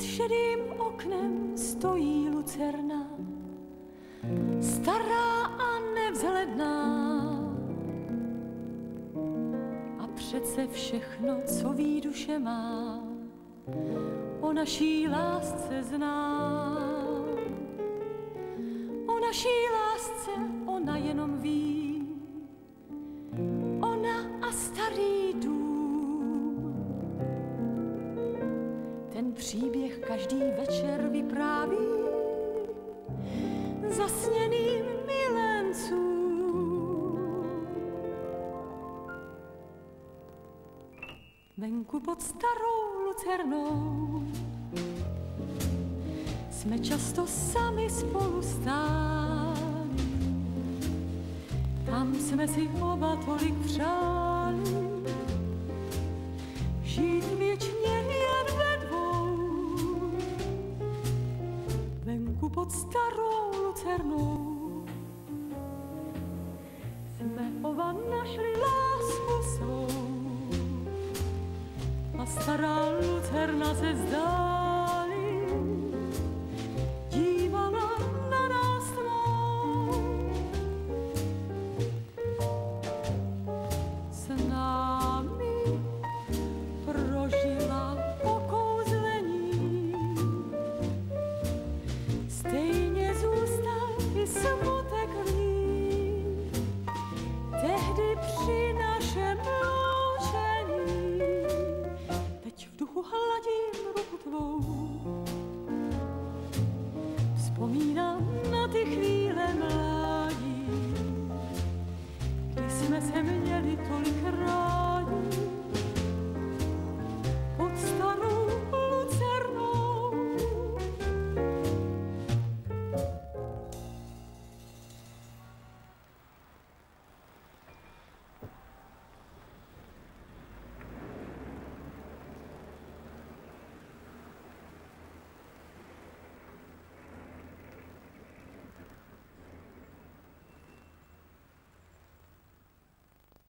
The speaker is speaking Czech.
šedým oknem stojí lucerna, stará a nevzhledná. A přece všechno, co ví duše má, o naší lásce zná. O naší lásce ona jenom ví, ona a starý dům. Ten příběh každý večer vypráví zasněným milencům. Venku pod starou lucernou jsme často sami spolu stáli. Tam jsme si oba tolik přáli, žít věčně jen ve dvou. Venku pod starou lucernou jsme oba našli lásku svou. A stará lucerna se zdá